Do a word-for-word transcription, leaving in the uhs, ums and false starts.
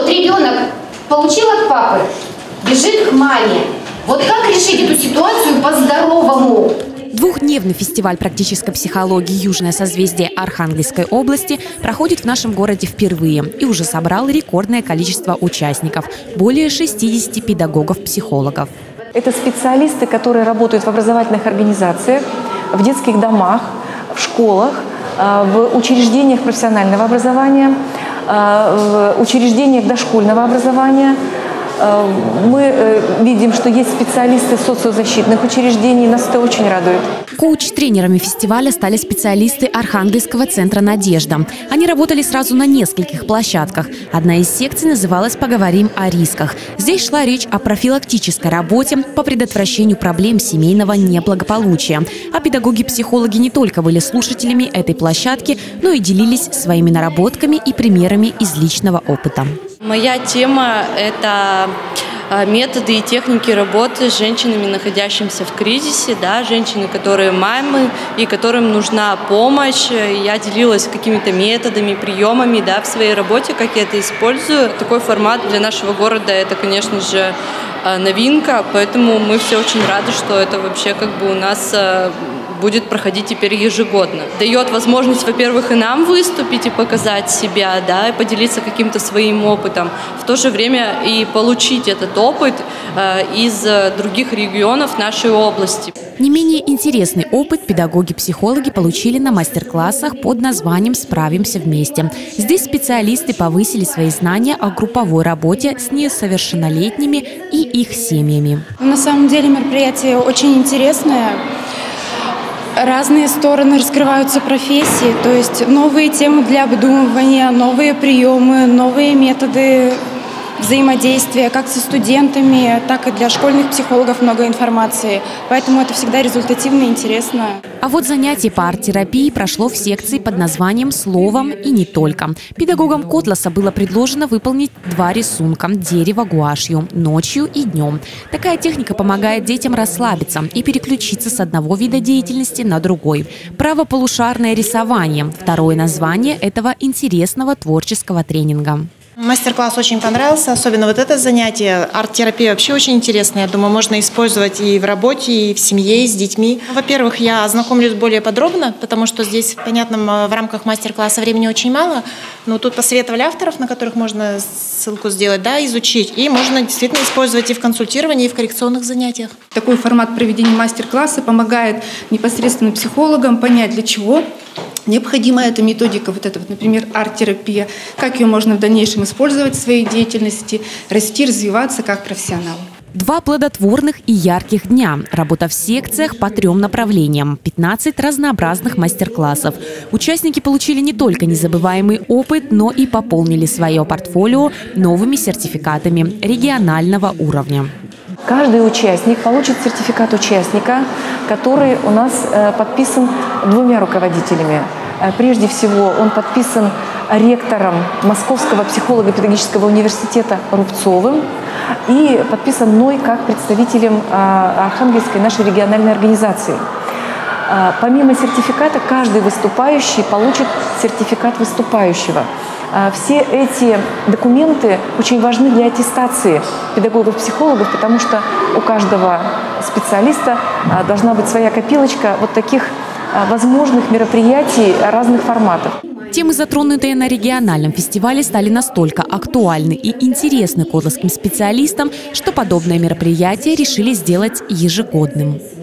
Вот ребенок получил от папы, бежит к маме. Вот как решить эту ситуацию по-здоровому? Двухдневный фестиваль практической психологии «Южное созвездие» Архангельской области проходит в нашем городе впервые и уже собрал рекордное количество участников – более шестидесяти педагогов-психологов. Это специалисты, которые работают в образовательных организациях, в детских домах, в школах, в учреждениях профессионального образования, в учреждениях дошкольного образования. Мы видим, что есть специалисты социозащитных учреждений, нас это очень радует. Коуч-тренерами фестиваля стали специалисты Архангельского центра «Надежда». Они работали сразу на нескольких площадках. Одна из секций называлась «Поговорим о рисках». Здесь шла речь о профилактической работе по предотвращению проблем семейного неблагополучия. А педагоги-психологи не только были слушателями этой площадки, но и делились своими наработками и примерами из личного опыта. Моя тема – это методы и техники работы с женщинами, находящимися в кризисе, да, женщины, которые мамы и которым нужна помощь. Я делилась какими-то методами, приемами, да, в своей работе, как я это использую. Такой формат для нашего города – это, конечно же, новинка, поэтому мы все очень рады, что это вообще как бы у нас будет проходить теперь ежегодно. Дает возможность, во-первых, и нам выступить и показать себя, да, и поделиться каким-то своим опытом. В то же время и получить этот опыт э, из других регионов нашей области. Не менее интересный опыт педагоги-психологи получили на мастер-классах под названием «Справимся вместе». Здесь специалисты повысили свои знания о групповой работе с несовершеннолетними и их семьями. На самом деле мероприятие очень интересное. Разные стороны раскрываются профессии, то есть новые темы для обдумывания, новые приемы, новые методы взаимодействия как со студентами, так и для школьных психологов много информации. Поэтому это всегда результативно и интересно. А вот занятие по арт-терапии прошло в секции под названием «Словом и не только». Педагогам Котласа было предложено выполнить два рисунка – дерево гуашью, ночью и днем. Такая техника помогает детям расслабиться и переключиться с одного вида деятельности на другой. Правополушарное рисование – второе название этого интересного творческого тренинга. Мастер-класс очень понравился, особенно вот это занятие. Арт-терапия вообще очень интересная. Я думаю, можно использовать и в работе, и в семье, и с детьми. Во-первых, я ознакомлюсь более подробно, потому что здесь, понятно, в рамках мастер-класса времени очень мало, но тут посоветовали авторов, на которых можно ссылку сделать, да, изучить. И можно действительно использовать и в консультировании, и в коррекционных занятиях. Такой формат проведения мастер-класса помогает непосредственно психологам понять, для чего необходима эта методика, вот эта, вот, например, арт-терапия, как ее можно в дальнейшем использовать в своей деятельности, расти, развиваться как профессионал. Два плодотворных и ярких дня. Работа в секциях по трем направлениям. пятнадцать разнообразных мастер-классов. Участники получили не только незабываемый опыт, но и пополнили свое портфолио новыми сертификатами регионального уровня. Каждый участник получит сертификат участника, который у нас э, подписан двумя руководителями. Прежде всего, он подписан ректором Московского психолого-педагогического университета Рубцовым и подписан мной как представителем э, Архангельской нашей региональной организации. Э, помимо сертификата, каждый выступающий получит сертификат выступающего. Все эти документы очень важны для аттестации педагогов-психологов, потому что у каждого специалиста должна быть своя копилочка вот таких возможных мероприятий разных форматов. Темы, затронутые на региональном фестивале, стали настолько актуальны и интересны котласским специалистам, что подобное мероприятие решили сделать ежегодным.